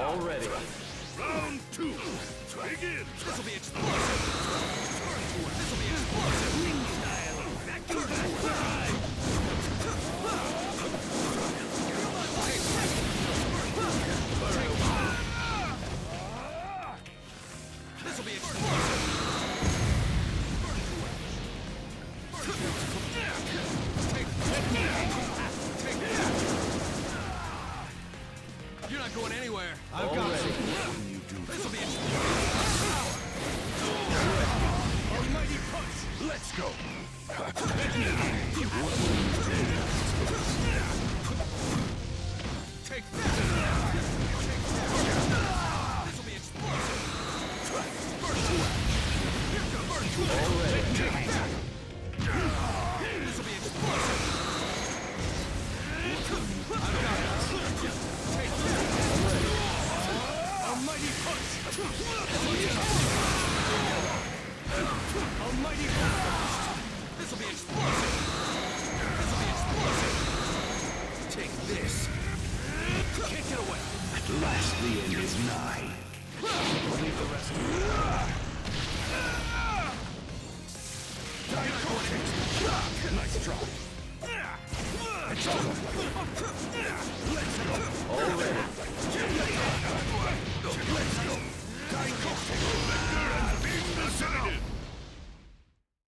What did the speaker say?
Already. Round two. Begin. This'll be explosive. This'll be explosive. Ring style. Back to back. This'll be explosive. You're not going anywhere. I've got Already. you. This'll be explosive. Almighty punch. Let's go. Take that. This'll be explosive. Already. This'll be explosive. I've got it. Take that. Almighty punch. Almighty punch. This'll be explosive. This'll be explosive. Take this. Can't get away. At last the end is nigh. Leave the rest of it. Nice try.